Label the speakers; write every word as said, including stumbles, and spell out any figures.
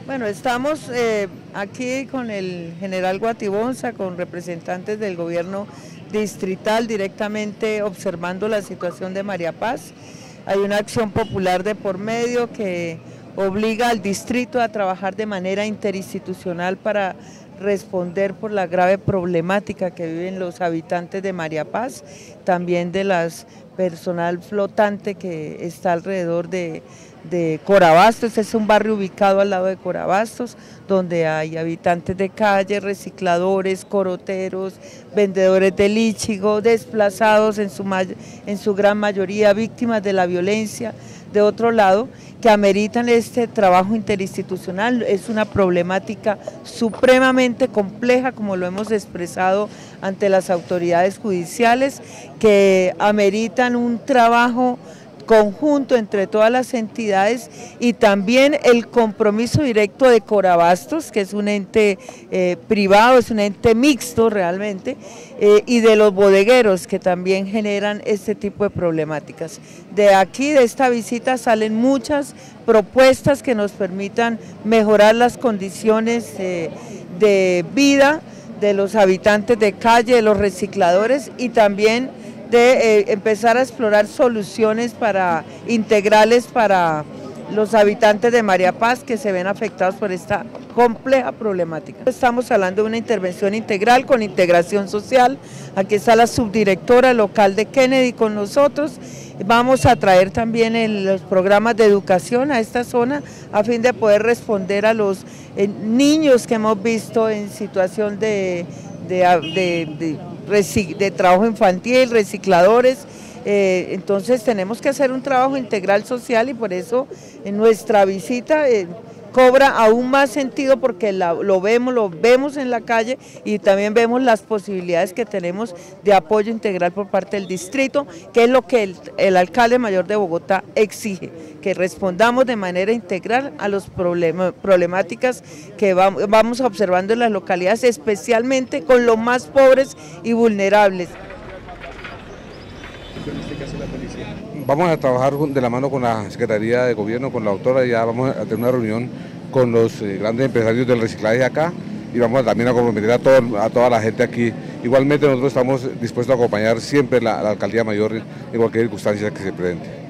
Speaker 1: Bueno, estamos eh, aquí con el general Guatibonza, con representantes del gobierno distrital directamente observando la situación de María Paz. Hay una acción popular de por medio que obliga al distrito a trabajar de manera interinstitucional para responder por la grave problemática que viven los habitantes de María Paz, también de las personal flotante que está alrededor de, de Corabastos. Es un barrio ubicado al lado de Corabastos, donde hay habitantes de calle, recicladores, coroteros, vendedores de líchigo, desplazados en su, en su gran mayoría, víctimas de la violencia. De otro lado, que ameritan este trabajo interinstitucional. Es una problemática supremamente compleja, como lo hemos expresado ante las autoridades judiciales, que ameritan un trabajo conjunto entre todas las entidades y también el compromiso directo de Corabastos, que es un ente eh, privado, es un ente mixto realmente, eh, y de los bodegueros que también generan este tipo de problemáticas. De aquí, de esta visita, salen muchas propuestas que nos permitan mejorar las condiciones eh, de vida de los habitantes de calle, de los recicladores y también de eh, empezar a explorar soluciones para, integrales para los habitantes de María Paz que se ven afectados por esta compleja problemática. Estamos hablando de una intervención integral con integración social. Aquí está la subdirectora local de Kennedy con nosotros. Vamos a traer también el, los programas de educación a esta zona a fin de poder responder a los eh, niños que hemos visto en situación de, de, de, de de trabajo infantil, recicladores. Eh, entonces tenemos que hacer un trabajo integral social y por eso en nuestra visita eh, cobra aún más sentido porque la, lo vemos, lo vemos en la calle y también vemos las posibilidades que tenemos de apoyo integral por parte del distrito, que es lo que el, el alcalde mayor de Bogotá exige, que respondamos de manera integral a las problemáticas que vamos observando en las localidades, especialmente con los más pobres y vulnerables.
Speaker 2: Vamos a trabajar de la mano con la Secretaría de Gobierno, con la doctora, ya vamos a tener una reunión con los eh, grandes empresarios del reciclaje acá y vamos a, también a comprometer a, todo, a toda la gente aquí. Igualmente nosotros estamos dispuestos a acompañar siempre la, la Alcaldía Mayor en cualquier circunstancia que se presente.